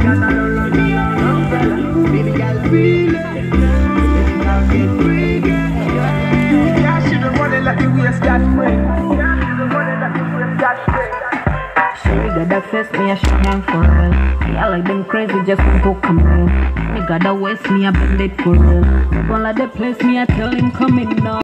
Baby girl, feel it. Now get free, yeah, she don't wanna let me waste that way. She got that face, me a shine for real. Yeah, like them crazy, just want to come in. Me got that waist, me a bend it for real. Gonna let the place, me a tell him coming now.